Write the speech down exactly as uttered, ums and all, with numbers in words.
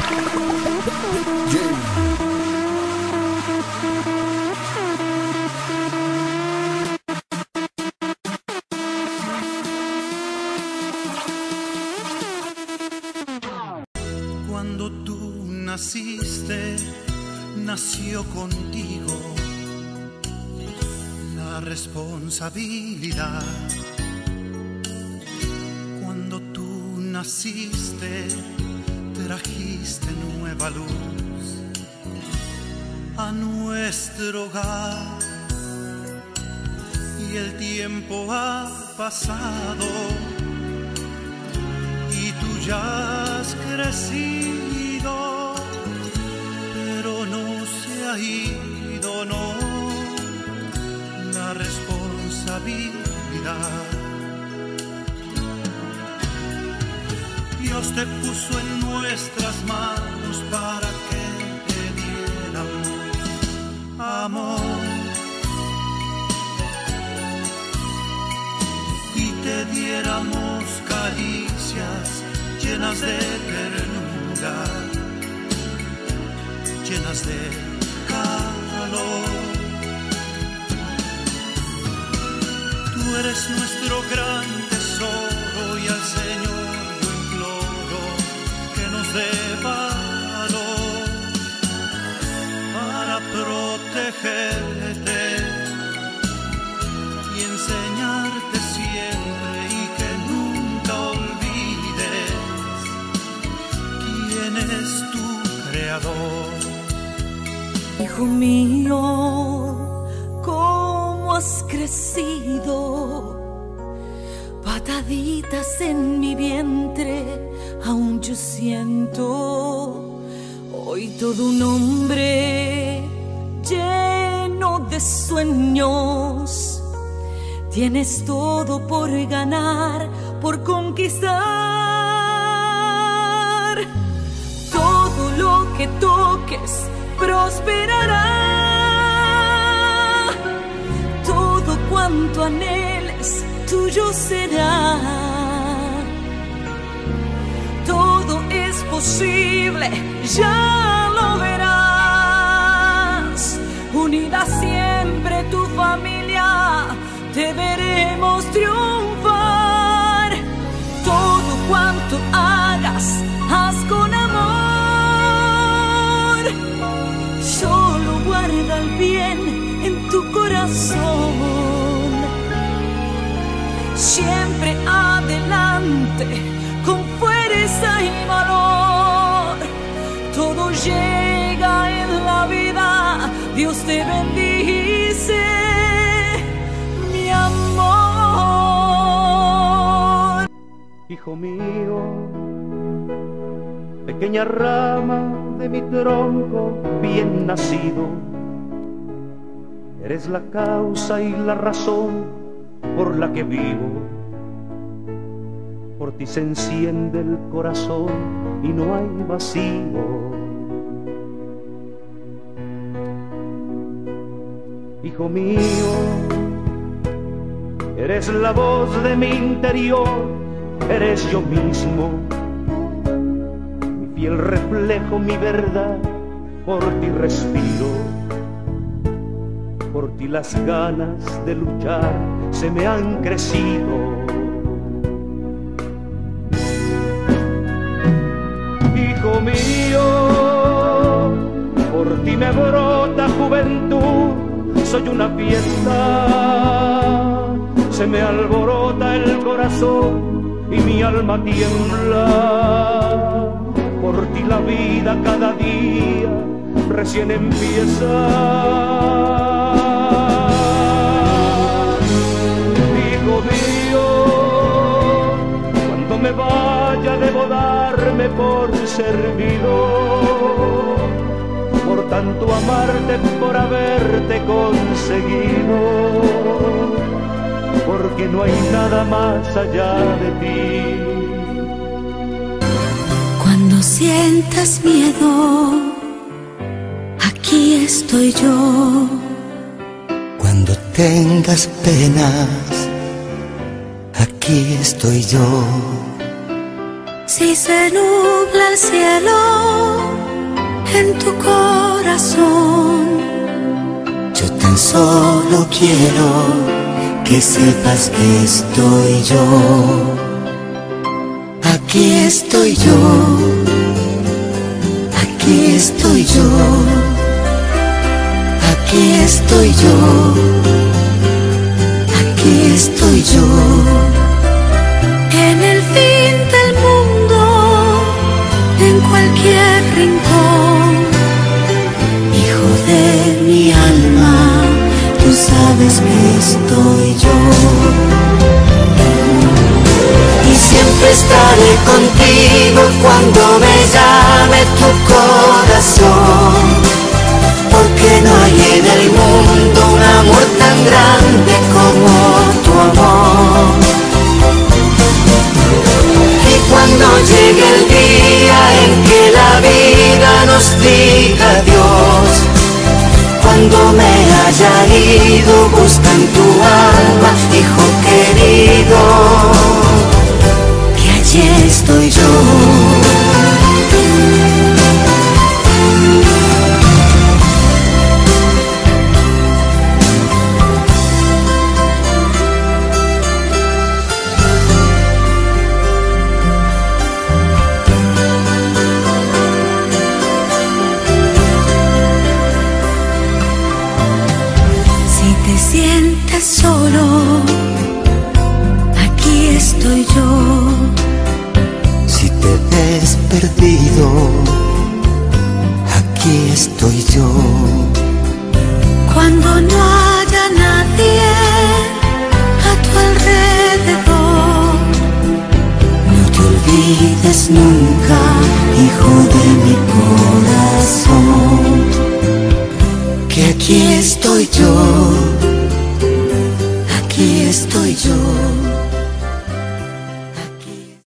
Cuando tú naciste, nació contigo la responsabilidad. Cuando tú naciste, trajiste nueva luz a nuestro hogar. Y el tiempo ha pasado y tú ya has crecido, pero no se ha ido, no, la responsabilidad. Dios te puso en nuestras manos para que te diéramos amor y te diéramos caricias llenas de ternura, llenas de calor. Tú eres nuestro gran tesoro y al Señor yo imploro que nos dé valor para protegerte y enseñarte siempre y que nunca olvides quién es tu creador. Hijo mío, cómo has crecido, pataditas en mi vientre aún yo siento. Hoy todo un hombre lleno de sueños, tienes todo por ganar, por conquistar. Todo lo que toques prosperará. Todo cuanto anheles tuyo será. Todo es posible, ya lo verás. Unida siempre tu familia, te veremos triunfar. Todo cuanto hagas, haz con amor. Solo guarda el bien en tu corazón. Siempre adelante, con fuerza y valor. Todo llega en la vida, Dios te bendice, mi amor. Hijo mío, pequeña rama de mi tronco bien nacido, eres la causa y la razón por la que vivo. Por ti se enciende el corazón y no hay vacío. Hijo mío, eres la voz de mi interior, eres yo mismo, mi fiel reflejo, mi verdad, por ti respiro. Por ti las ganas de luchar se me han crecido. Hijo mío, por ti me brota juventud, soy una fiesta, se me alborota el corazón y mi alma tiembla. Por ti la vida cada día recién empieza. Me vaya debo darme por servido, por tanto amarte, por haberte conseguido, porque no hay nada más allá de ti. Cuando sientas miedo, aquí estoy yo. Cuando tengas penas, aquí estoy yo. Si se nubla el cielo en tu corazón, yo tan solo quiero que sepas que estoy yo. Aquí estoy yo, aquí estoy yo, aquí estoy yo, aquí estoy yo. En el fin del mundo, en cualquier rincón, hijo de mi alma, tú sabes que estoy yo. Y siempre estaré contigo cuando me llame tu corazón, porque no hay en el mundo un amor tan grande como tu amor. Y cuando llegue el día en que la vida nos diga adiós, cuando me haya ido, busca en tu alma, hijo querido, que allí estoy yo. Sientes solo, aquí estoy yo. Si te ves perdido, aquí estoy yo. Cuando no haya nadie a tu alrededor, no te olvides nunca, hijo de mi corazón, que aquí estoy yo. Aquí estoy yo.